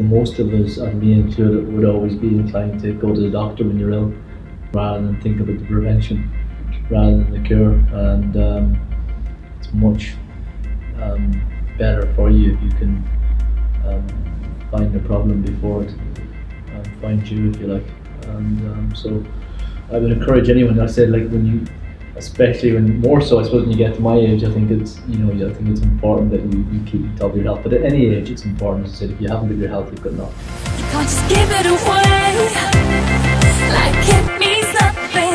most of us, and me included, would always be inclined to go to the doctor when you're ill, rather than think about the prevention, rather than the cure. And it's much better for you if you can find the problem before it finds you, if you like. And so I would encourage anyone. I said, like, when you, especially when, more so I suppose when you get to my age, I think it's, you know, I think it's important that you keep top of your health. But at any age, it's important. As I said, if you haven't got your health, you've got nothing. You can't just give it away like it means nothing.